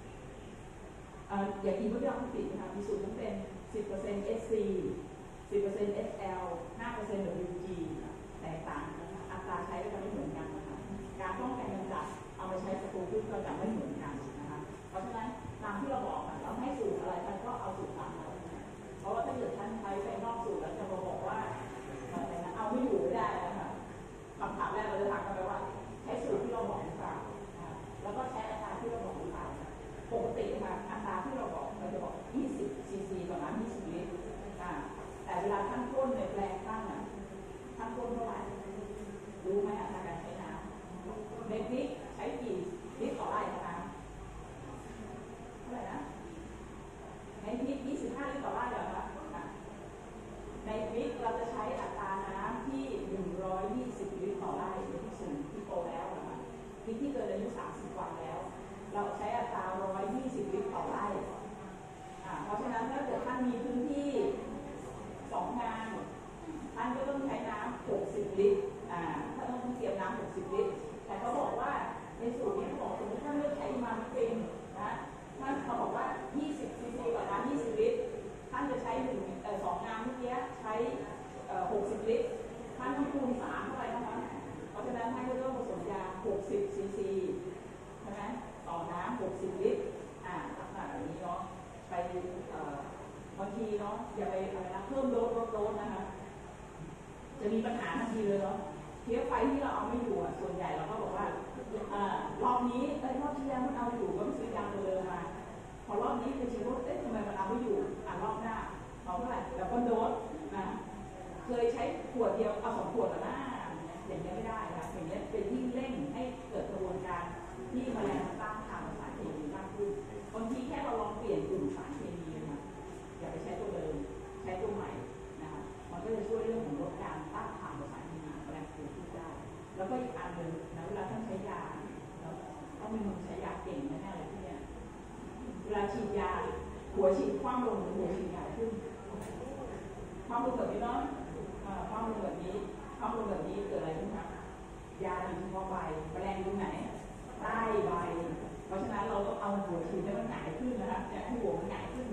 อย่างอีพิดาโคปิดนะคะมีสูตรทั้งเป็น สิบเปอร์เซ็นต์ เอส ซี สิบเปอร์เซ็นต์ เอส แอล ห้าเปอร์เซ็นต์ ดับเบิลยู จี แตกต่างนะคะอัตราใช้ก็จะไม่เหมือนกันนะคะการป้องกันกำจัดเอาไปใช้สกู๊ปก็จะไม่เหมือนกันนะคะเพราะฉะนั้นตามที่เราบอกเราให้สูตรอะไรท่านก็เอาสูตรตามเราเพราะว่าถ้าเกิดท่านใช้ไปนอกสูตรแล้วจะมาบอกว่าอะไรนะเอาไม่อยู่ไม่ได้นะคะคำถามแรกเราจะถามกันไปว่าใช้สูตรที่เราบอกหรือเปล่าแล้วก็ใช้อัตราที่เราบอกหรือเปล่าปกติค่ะอัตราที่เราบอกเราจะบอกยี่สิบซีซีต่อน้ำยี่สิบลิตรแต่เวลาท่านพ่นในแปลงท่านน่ะท่านพ่นเท่าไหร่รู้ไหมอัตราการใช้น้ำในพริกใช้กี่ลิตรต่อไร่คะเท่าไหร่นะในพริกยี่สิบห้าลิตรต่อไร่เหรอคะในพริกเราจะใช้อัตราน้ำที่หนึ่งร้อยยี่สิบลิตรต่อไร่ในที่สูงที่โตแล้วนะคะพริกที่เกินอายุสามสิบวันแล้วเราใช้อัตราหนึ่งร้อยยี่สิบลิตรต่อไร่เพราะฉะนั้นถ้าเกิดท่านมีพื้นที่สองงานท่านก็ต้องใช้น้ำหกสิบลิตรท่านต้องเตรียมน้ำหกสิบลิตรแต่เขาบอกว่าในสูตรนี้เขาบอกสมมติท่านเลือกใช้มาไม่เป็นนะท่านเขาบอกว่ายี่สิบซีซีต่อน้ำยี่สิบลิตรท่านจะใช้หนึ่งเอ่อสองงานเมื่อกี้ใช้เอ่อหกสิบลิตรท่านต้องคูณสามเท่าไหร่นะคะเพราะฉะนั้นท่านก็ต้องผสมยาหกสิบซีซีใช่ไหมต่อน้ำหกสิบลิตรอ่าลักษณะแบบนี้เนาะไปเอ่อบางทีเนาะอย่าไปอะไรนะเพิ่มโดสลดโดสนะคะจะมีปัญหาทันทีเลยเนาะเทียบไฟที่เราเอาไม่อยู่อ่ะส่วนใหญ่เราก็บอกว่ารอบนี้เอ้ยรอบที่แล้วมันเอาอยู่ก็ไม่ซื้อยาตัวเดิมมาพอรอบนี้ไปเช็คว่าเอ๊ะทำไมมันเอาไม่อยู่อ่ารอบหน้าเอาเท่าไหร่แล้วก็โดสนะเคยใช้ขวดเดียวเอาสองขวดต่อหน้าอย่างนี้ไม่ได้นะอย่างนี้เป็นยิ่งเร่งให้เกิดกระบวนการที่แมลงมันต้านทานสารเคมีมากขึ้นบางทีแค่เราลองเปลี่ยนกลุ่มสารเคมีนะอย่าไปใช้ตัวเดิมใช้ตัวใหม่นะคะมันก็จะช่วยเรื่องของลดการต้านทานสารเคมีแมลงตัวที่ได้แล้วก็อีกอันหนึ่งนะเวลาท่านใช้ยาต้องมีมือใช้ยาเก่งแน่ๆเลยที่เนี่ยเวลาฉีดยาหัวฉีดคว่ำลงหัวฉีดยาขึ้นคว่ำลงแบบนี้เนาะคว่ำลงแบบนี้คว่ำลงแบบนี้เกิดอะไรขึ้นคะยาอยู่เฉพาะใบแมลงตรงไหนใต้ใบเพราะฉะนั้นเราต้องเอาหัวฉีดให้มันหงายขึ้นนะคะเนี่ยให้หัวมันหงายขึ้น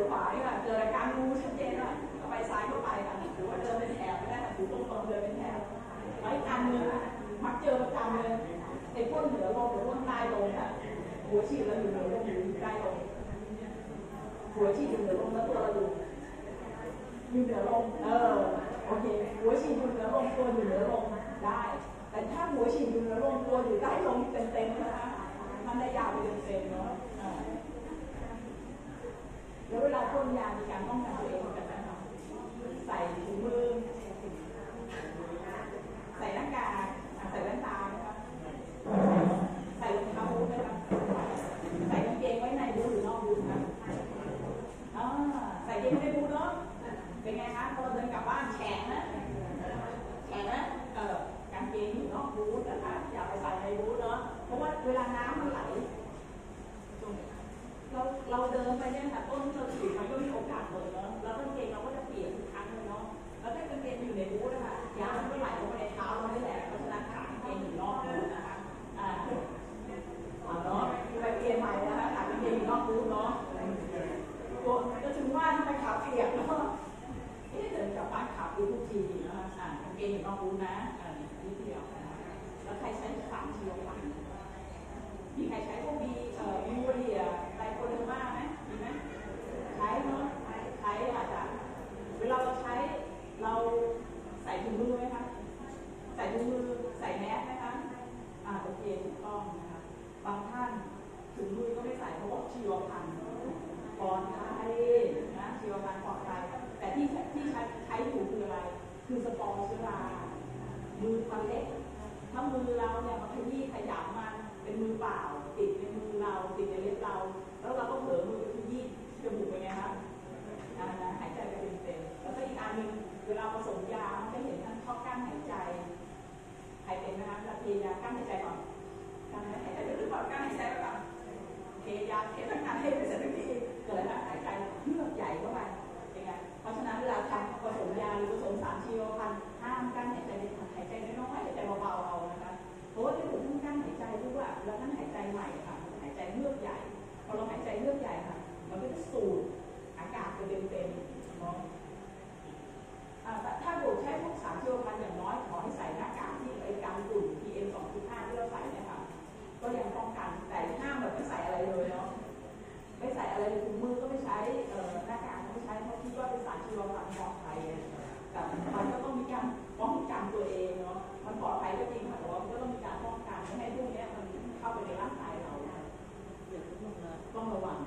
ขวาค่ะเจออาการงูชัดเจนว่าก็ไปซ้ายก็ไปค่ะหรือว่าเดินเป็นแถบไม่ได้ค่ะถูตรงๆเดินเป็นแถบไว้การเมืองมักเจอประจำเลยไอ้พ้นเหนือลงหรือพ้นใต้ลงค่ะหัวฉีดเราอยู่เหนือลงอยู่ใต้ลงหัวฉีดอยู่เหนือลงแล้วตัวเราอยู่อยู่เหนือลงเออโอเคหัวฉีดอยู่เหนือลงตัวอยู่เหนือลงได้แต่ถ้าหัวฉีดอยู่เหนือลงตัวอยู่ใต้ลงเต็มๆนะคะมันได้ยาวไปเต็มๆเนาะแล้วเวลาพ่นยามีการป้องกันตัวเองกันนะคะใส่ถุงมือใส่หน้ากากใส่แว่นตานะคะใส่รองเท้าบูทนะคะใส่กางเกงไว้ในบูทหรือนอกบูทนะอ่าใส่กางเกงไม่ได้บูทเนาะเป็นไงคะพอเราเดินกลับบ้านแฉะนะแฉะนะเออกางเกงอยู่นอกบูทนะคะอย่าไปใส่ในบูทเนาะเพราะว่าเวลาน้ำมันไหลเราเราเดินไปเนี่ยค่ะต้นเราถือมันก็มีโอกาสเลยเนาะแล้วกางเกงเราก็จะเปียกทุกครั้งเลยเนาะแล้วถ้ากางเกงอยู่ในบูทนะคะยางมันก็ไหลลงไปในเท้าเราไม่แหละเพราะฉะนั้นขากางเกงอยู่นอกบูทนะคะอ่าเอาเนาะไปเปลี่ยนใหม่นะคะขากางเกงอยู่นอกบูทเนาะตัวก็ถึงว่าทำไมขาเปียกเนาะเอ๊ะเดินกลับบ้านขาดูทุกทีนะคะอ่ากางเกงอยู่นอกบูทนะอ่านิดเดียวนะคะแล้วใครใช้สามชีวพันธุ์มีใครใช้พวกบีเอ่อยูเรียไตรโคเดอร์มาไหมมีไหมใช้เนาะใช้อาจจะเวลาเราใช้เราใส่ถุงมือไหมคะใส่ถุงมือใส่แมสไหมคะอ่าโอเคถูกต้องนะคะบางท่านถุงมือก็ไม่ใส่เพราะว่าชีวพันธุ์ปลอดภัยนะชีวพันธุ์ปลอดภัยแต่ที่ที่ใช้ใช้อยู่คืออะไรคือสปอร์เชื้อรามือมันเล็กถ้ามือเราเนี่ยมันขยี้ขยำมันเป็นมือเปล่าติดในมือเราติดในเล็บเราแล้วเราก็เผลอมือไปขยี้จมูกไปไงคะอ่านะหายใจไปเต็มๆแล้วก็อีกอันหนึ่งเวลาผสมยาจะเห็นท่านชอบกั้นหายใจใครเป็นนะคะเราเทยากั้นหายใจก่อนกั้นหายใจหรือเปล่ากั้นหายใจก่อนเทยาเททั้งงานให้ไปเสร็จทุกทีเกิดนะหายใจเยือกใหญ่เข้าไปเป็นไงเพราะฉะนั้นเวลาทำผสมยาหรือผสมสารชีวพันธุ์ห้ามกั้นหายใจเด็ดขาดหายใจน้อยๆหายใจเบาๆเอานะคะเพราะว่าที่ผมต้องกั้นหายใจเพราะว่าแล้วท่านหายใจใหม่ค่ะหายใจเลือกใหญ่พอเราหายใจเลือกใหญ่ค่ะมันก็จะสูดอากาศไปเต็มๆเนาะถ้าโดดใช้พวกสารชีวพันธุ์อย่างน้อยขอให้ใส่หน้ากากที่ไอ้กันฝุ่น พี เอ็ม สองจุดห้า ที่เราใส่เนี่ยค่ะก็ยังป้องกันแต่ห้ามแบบไม่ใส่อะไรเลยเนาะไม่ใส่อะไรเลยถุงมือก็ไม่ใช้หน้ากากก็ไม่ใช้เพราะคิดว่าเป็นสารชีวพันธุ์ปลอดภัยแต่มันก็ต้องมีการป้องกันตัวเองเนาะมันปลอดภัยก็จริงค่ะแต่ว่าก็ต้องมีการป้องกันไม่ให้พวกนี้มันเข้าไปในร่างกายเราต้องระวัง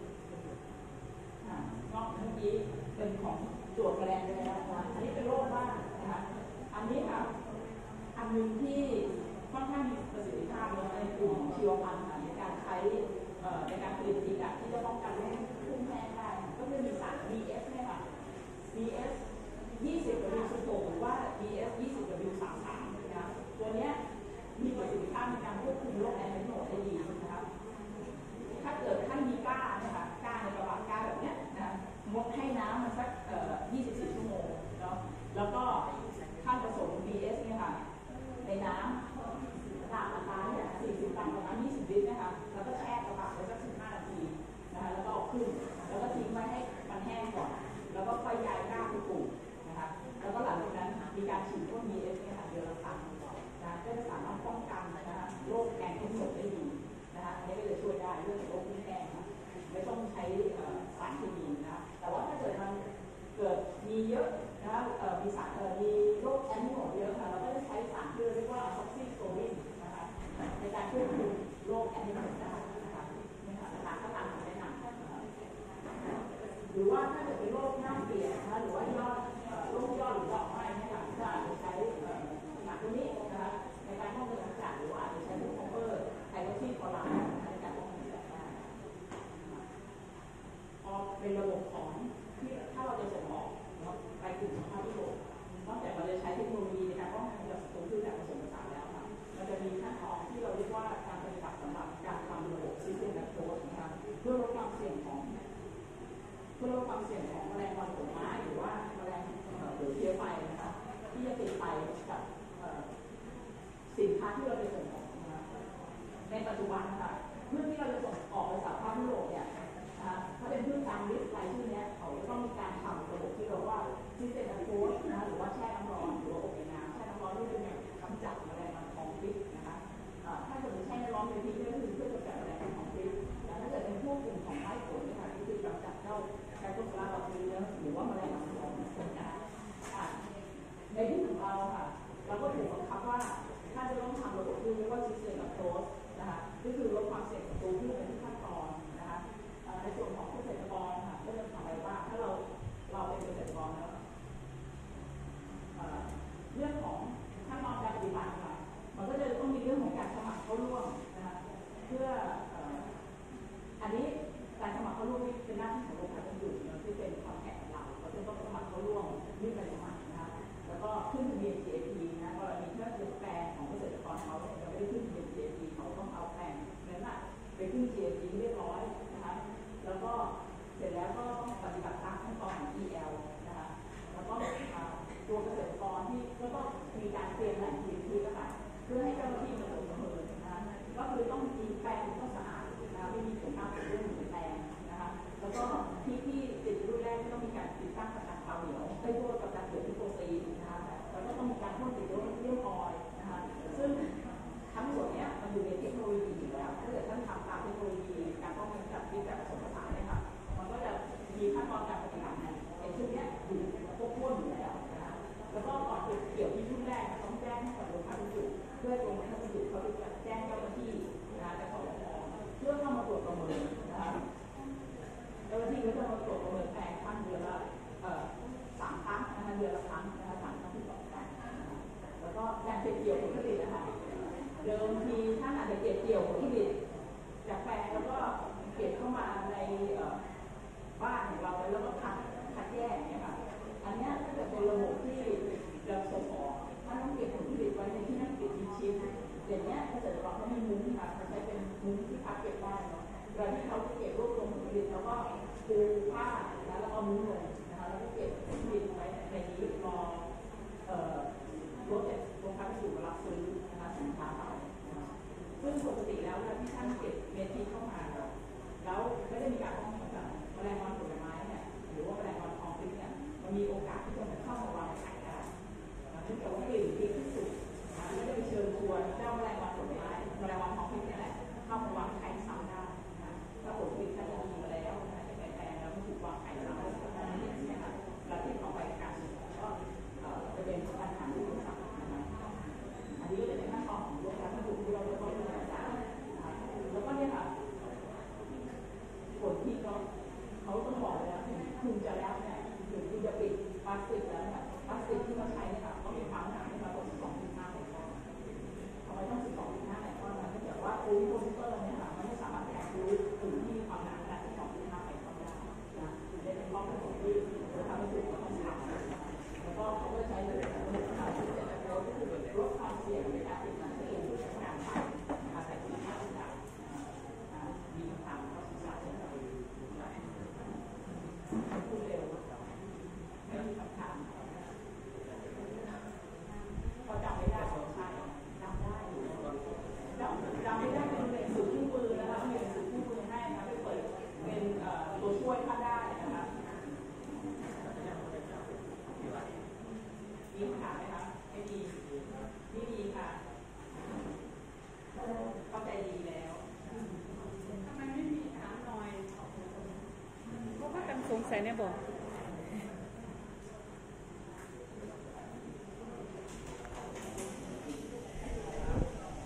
นอกเมื่อกี้เป็นของตรวจแมลงไปแล้วนะอันนี้เป็นโรคบ้านะคะอันนี้ค่ะอันหนึ่งที่ค่อนข้างมีประสิทธิภาพในกลุ่มชีวพันธุ์ในการใช้ในการผลิตยาที่จะป้องกันไม่ให้พุ่งแพร่ได้ก็คือมีสาร บี เอส เนี่ยค่ะ บี เอส ยี่สิบ ดับเบิลยู สิบหก หรือว่า บี เอส ยี่สิบ ดับเบิลยู สามสิบสาม นะคะตัวนี้มีประสิทธิภาพในการควบคุมโรคแอนติโนได้ดีนะคะถ้าเกิดท่านมีก้าเนี่ยค่ะก้าในกระบะก้าแบบเนี้ยนะคะงดให้น้ำมันสักเอ่อยี่สิบสี่ชั่วโมงเนาะแล้วก็ท่านผสม บี เอส เนี่ยค่ะในน้ำตามอัตราเนี่ยสี่สิบกรัมต่อน้ำยี่สิบลิตรนะคะแล้วก็แช่กระบะไว้สักสิบห้านาทีนะคะแล้วก็เอาขึ้นแล้วก็ทิ้งไว้ให้มันแห้งก่อนแล้วก็ค่อยย้ายก้าไปปลูกนะคะแล้วก็หลังจากนั้นมีการฉีดพ่น บี เอส เนี่ยค่ะเดือนละครั้งนะก็จะสามารถป้องกันนะคะโรคแอนติโนได้ดีนะคะอันนี้ก็จะช่วยได้เรื่องโรคพุ่งแห้งนะไม่ต้องใช้สารเคมีนะแต่ว่าถ้าเกิดมันเกิดมีเยอะนะมีสารมีโรคแอนติโนเยอะค่ะเราก็จะใช้สารที่เรียกว่าซ็อกซิโคลินนะคะในการควบคุมโรคแอนติโนได้นะคะนี่ค่ะหลักๆก็ตามคำแนะนำหรือว่าถ้าเกิดเป็นโรคหน้าเปียกนะคะหรือว่ายอดโรคยอดหรือดอกไม้เนี่ยค่ะก็อาจจะใช้สารตัวนี้นะคะในการป้องกันอากาศหรือว่าอาจจะใช้พวกคอปเปอร์ไฮโดรซีคลอไรด์ในการป้องกันแดดได้พอเป็นระบบของที่ถ้าเราจะส่งออกเนาะไปกลุ่มสภาพยุโรปนอกจากเราจะใช้เทคโนโลยีในการป้องกันจากศัตรูพืชแบบผสมผสานแล้วค่ะมันจะมีขั้นตอนที่เราเรียกว่าการปฏิบัติสำหรับการทำระบบซิสเต็มแอปโรชนะคะเพื่อลดความเสี่ยงของเพื่อลดความเสี่ยงของแมลงวันผลไม้หรือว่าแมลงหรือเชื้อไฟนะคะที่จะติดไปกับสินค้าที่เราไปส่งออกนะคะในปัจจุบันค่ะเพื่อที่เราจะส่งออกไปสหภาพยุโรปเนี่ยนะคะถ้าเป็นพืชตามลิสต์รายชื่อนี้ไปตัวกับการเกิดที่โปรตีนนะคะแล้วก็ต้องมีการพ่นติดด้วยเลี่ยมออยล์นะคะซึ่งทั้งหมดเนี้ยมันอยู่ในเทคโนโลยีอยู่แล้วถ้าเกิดท่านทำตามเทคโนโลยีการป้องกันจับพิษแบบผสมผสานเนี่ยค่ะมันก็จะมีขั้นตอนการปฏิบัติเนี่ยเป็นชุดเนี้ยอยู่ควบคู่อยู่แล้วนะคะแล้วก็ก่อนเกี่ยวที่ชุดแรกต้องแจ้งให้กับโรงพยาบาลจุเพื่อโรงพยาบาลจุเขาจะแจ้งเจ้าหน้าที่นะคะและขอเพื่อเข้ามาตรวจประเมินนะคะเจ้าหน้าที่ก็จะมาตรวจประเมินแพงขั้นเดือนละเอ่อสามครั้งนะคะเดือนละครั้งนะคะสามครั้งที่ต่อกันแล้วก็การเก็บเกี่ยวผลผลิตนะคะเดิมทีท่านอาจจะเก็บเกี่ยวผลผลิตจากแปลงแล้วก็เก็บเข้ามาในบ้านของเราแล้วก็คัดคัดแยกเนี่ยค่ะอันนี้ถ้าเกิดเป็นระบบที่เราส่งออกถ้าต้องเก็บผลผลิตไว้ในที่นั่งเก็บมีชิ้นอย่างเนี้ยถ้าเกิดเราเขามีมุ้งค่ะเขาใช้เป็นมุ้งที่พับเก็บได้เนาะเราที่เขาเก็บรวบรวมผลผลิตแล้วก็ปูผ้าแล้วก็มุ้งลงนะคะแล้วก็เก็บผลผลิตไว้ในนี้รอเอ่อรถเนี่ยโรงพยาบาลสูบรับซื้อนะคะสินค้าไปซึ่งปกติแล้วเวลาที่ท่านเก็บเมทีเข้ามาแล้วไม่ได้มีการป้องกันจากแมลงวันผลไม้เนี่ยหรือว่าแมลงวันทองฟิกเนี่ยมันมีโอกาสที่จะเข้ามาวางไข่ได้เนื่องจากว่ากลิ่นดีที่สุดไม่ได้ไปเชิญชวนเจ้าแมลงวันผลไม้แมลงวันทองฟิกเนี่ยแหละเข้ามาวางไข่ซ้ำได้ถ้าผลผลิตท่านจะดีมาแล้วจะแปลงแล้วมันถูกวางไข่ซ้ำได้ก็ได้ใช่ไหมคะแล้วที่ต่อไปการส่งก็จะเป็นปัญหาที่ต้องสั่งนะคะอันนี้ก็จะเป็นขั้นตอนของโรงพยาบาลที่ถูกที่เราจะต้องดูแลได้แล้วก็เนี่ยค่ะผลที่เขาเขาต้องบอกเลยนะคุณจะแล้วเนี่ยถึงคุณจะปิดพลาสติกแล้วเนี่ยพลาสติกที่มาใช้เนี่ยค่ะต้องมีความหนาให้มากกว่าสิบสองจุดห้าไมครอนทำไมต้องสิบสองจุดห้าไมครอนนะเนื่องจากว่าโพลีโพลิเมอร์เนี่ยค่ะมันไม่สามารถแทงทะลุถึงที่มีความหนาขนาดสิบสองจุดห้าไมครอนได้นะถึงได้เป็นข้อผสมที่จะทำให้ถูกต้องทำแล้วก็เขาก็ใช้ระบบระบบการที่จะลดลดความเสี่ยงในการติดเชื้อที่ทำงานไปนะคะแต่ที่ทำได้มีคำถามข้อศึกษาเช่นไรพูดเร็วไม่มีคำถามพอจำไม่ได้ก็ใช่จำได้จำจำไม่ได้เป็นหนังสือคู่มือนะคะมีหนังสือคู่มือให้นะไปเปิดเป็นตัวช่วยถ้าได้นะคะมีคำถามไหมคะไม่มีไม่มีค่ะเข้าใจดีแล้วทำไมไม่มีถามหน่อยเพราะว่ากันสงสัยเนี่ยบอก